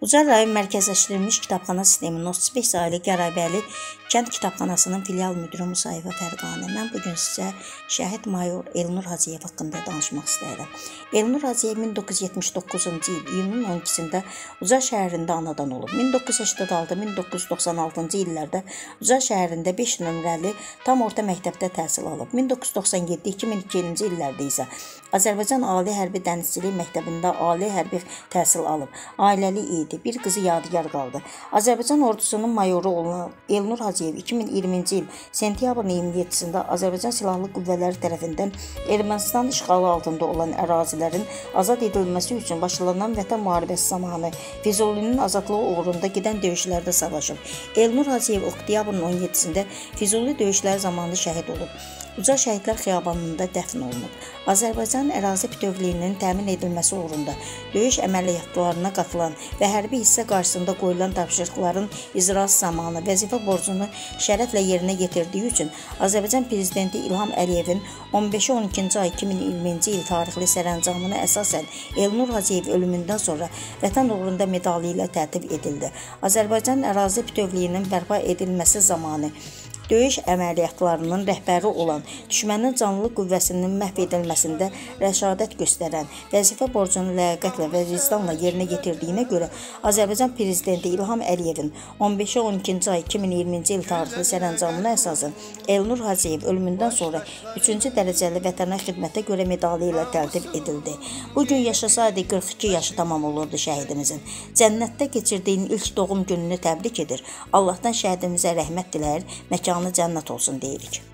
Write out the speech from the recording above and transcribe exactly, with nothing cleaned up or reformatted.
Ucar rayon mərkəzləşdirilmiş kitabxana sisteminin otuz beş saylı Gəraybəli kənd kitabxanasının filial müdiri Musayeva Fərqanə. Mən bugün sizə şəhid mayor Elnur Hacıyev haqqında danışmaq istəyirəm. Elnur Hacıyev min doqquz yüz yetmiş doqquzuncu il iyunun on ikisində Ucar şəhərində anadan olub. min doqquz yüz səksən altı min doqquz yüz doxsan altıncı illərdə Ucar şəhərində beş nömrəli tam orta məktəbdə təhsil alıb. min doqquz yüz doxsan yeddi iki min ikinci illərdə isə Azərbaycan Ali Hərbi Dənizçilik Məktəbində ali hərbi təhsil alıb. Ailəli idi. Bir qızı yadigar qaldı. Azərbaycan ordusunun mayoru olan Elnur Hacıyev iki min iyirminci il sentyabrın iyirmi yeddisində Azərbaycan Silahlı Qüvvələri tərəfindən Ermənistan işğalı altında olan ərazilərin azad edilməsi üçün başlanan Vətən müharibəsi zamanı Füzulinin azadlığı uğrunda gedən döyüşlərdə savaşıb. Elnur Hacıyev oktyabrın on yeddisində Füzuli döyüşləri zamanı şəhid olub. Ucar Şəhidlər Xiyabanında dəfn olunub. Azərbaycan ərazi bütövlüyünün təmin edilməsi uğrunda döyüş əməliyyatlarına qatılan və hərbi hissə qarşısında qoyulan tapşırıqların icrası zamanı vəzifə borcunu şərəflə yerinə yetirdiyi üçün Azərbaycan Prezidenti İlham Əliyevin on beşi on ikinci ay iki min iyirminci il tarixli sərəncamına əsasən Elnur Hacıyev ölümündən sonra Vətən uğrunda medalı ilə tərtib edildi. Azərbaycan ərazi bütövlüyünün bərpa edilməsi zamanı döyüş əməliyyatlarının rəhbəri olan düşmənin canlı qüvvəsinin məhv edilməsində rəşadət göstərən, vəzifə borcunu ləyaqətlə və vicdanla yerinə yetirdiyinə görə Azərbaycan Prezidenti İlham Əliyevin on beşi on ikinci ay iki min iyirminci il tarixli sərəncamına əsasən Elnur Hacıyev ölümündən sonra üçüncü dərəcəli vətənə xidmətə görə medalı ilə tərtib edildi. Bugün yaşasaydı qırx iki yaşı tamam olurdu şəhidimizin. Cənnətdə keçirdiyin ilk doğum gününü təbrik edir. Allahdan şəhidimizə rəhmət diləyir, məkanı cənnət olsun deyirik.